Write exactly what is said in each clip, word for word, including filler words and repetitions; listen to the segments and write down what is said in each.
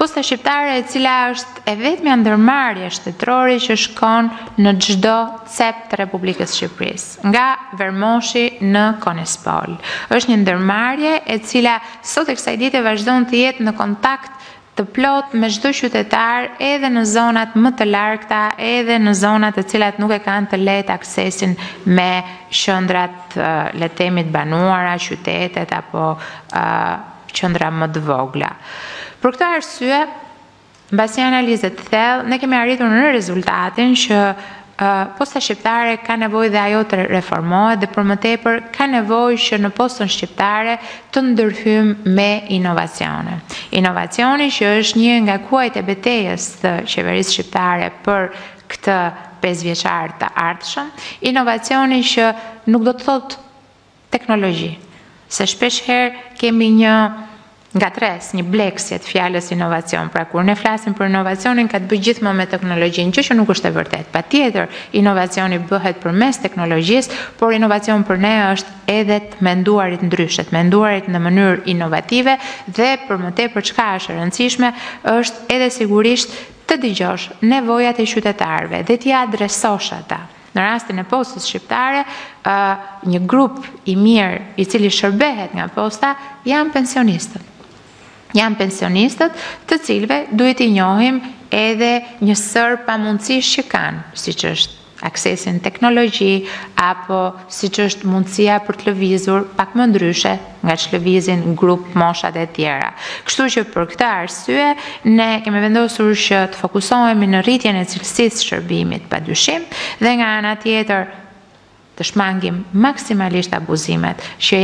Posta shqiptare e cila është e vetmja ndërmarrje shtetërore që shkon në çdo cep të Republikës Shqipërisë, nga Vermoshi në Konespol. Është një ndërmarrje e cila sot e kësaj dite vazhdon të jetë në kontakt të plot me çdo qytetar, edhe në zonat më të largta, edhe në zonat të cilat nuk e kanë të lehtë aksesin me qendrat, le të themi, të banuara, qytetet apo uh, qendra më të vogla. Për këtë arsye, mbasi analizë të thellë, ne kemi arritur në rezultatin që Uh, posta shqiptare ka nevojë dhe ajo të reformohet dhe për më tepër ka nevojë që në postën shqiptare të ndërhyjmë me inovacione. Inovacioni që është një nga kuajt e betejës të qeverisë shqiptare për këtë pesëvjeçar të ardhshëm, inovacioni që nuk do të thotë teknologji, se shpesh herë kemi një nga tres, një bleksjet fjalës inovacion. Pra kur ne flasim për inovacionin, ka të bëjë gjithmonë me teknologjinë, që që nuk është e vërtet. Patjetër, inovacioni bëhet përmes teknologjisë, por inovacion për ne është edhe të menduarit ndryshe, të menduarit në mënyrë inovative dhe për më tepër çka është e rëndësishme, është edhe sigurisht të dëgjosh nevojat e qytetarëve dhe t'i adresosh ata. Në rastin e postës shqiptare, një grup i mirë i cili shërbehet nga posta janë pensionistët. Janë pensionistët të cilëve duhet i njohim edhe një sër pamundësish që kanë, siç është aksesin teknologji, apo siç është mundësia për të lëvizur pak më ndryshe nga që lëvizin grup moshat e tjera. Kështu që për këtë arsye, ne kemi vendosur që të fokusohemi në rritjen e cilësisë shërbimit padyshim dhe nga ana tjetër të shmangim maksimalisht abuzimet që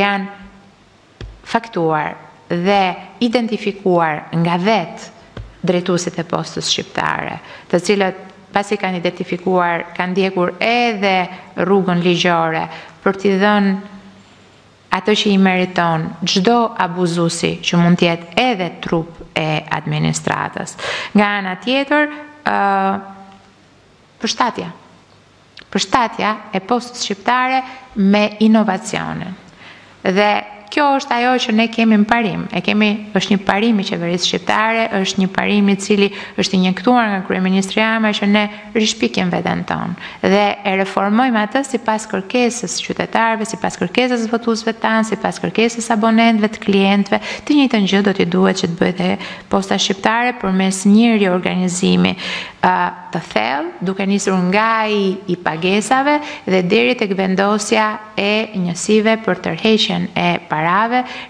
janë faktuar dhe identifikuar nga vetë drejtuesit e postës shqiptare, të cilët pasi kanë identifikuar, kanë ndjekur edhe rrugën ligjore për t'i dhënë ato që i meriton çdo abuzuesi që mund të jetë edhe trup e administratës. Nga ana tjetër, uh, përshtatja. Përshtatja e postës shqiptare me inovacione. Dhe kjo është ajo që ne kemi në parim. E kemi, është një parim i qeverisë shqiptare, është një parim i cili është injektuar nga kryeministri Rama që ne rishpikim veten tonë dhe e reformojmë atë sipas kërkesës qytetarëve, sipas kërkesës votuesve tanë, sipas kërkesës abonentëve, të klientëve. Të njëjtën gjë do t'i duhet që të bëhet e posta shqiptare përmes një riorganizimi uh, të thellë, duke nisur nga i, i pagesave dhe deri tek vendosja e njësive për tërheqjen e parave,